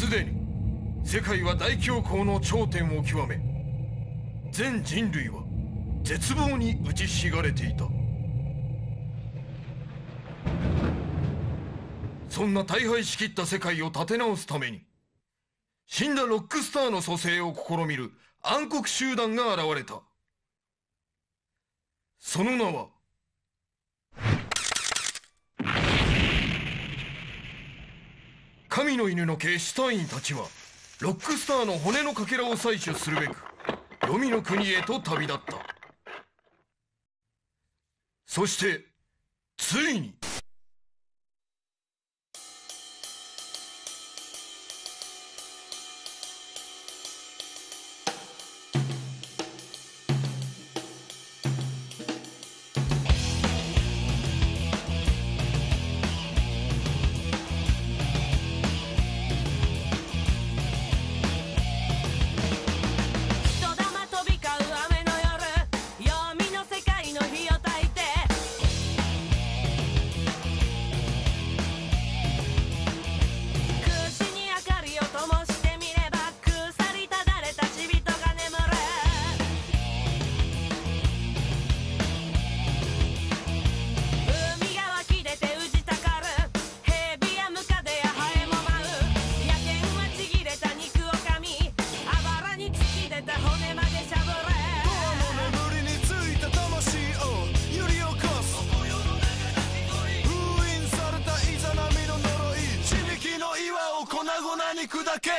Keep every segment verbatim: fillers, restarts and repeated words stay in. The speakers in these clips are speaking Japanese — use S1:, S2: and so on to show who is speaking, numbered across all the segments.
S1: すでに世界は大恐慌の頂点を極め、全人類は絶望に打ちひしがれていた。そんな大敗しきった世界を立て直すために、死んだロックスターの蘇生を試みる暗黒集団が現れた。その名は神の犬の系シュタインたちはロックスターの骨のかけらを採取するべく黄泉の国へと旅立った。そしてついに
S2: 肉だけ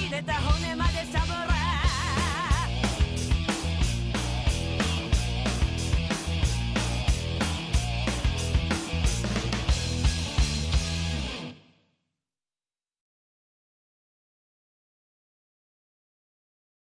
S2: 出た骨までさ